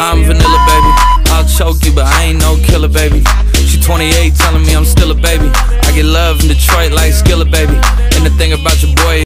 I'm vanilla, baby. I'll choke you, but I ain't no killer, baby. She 28, telling me I'm still a baby. I get love in Detroit like Skillet, baby. And the thing about your boy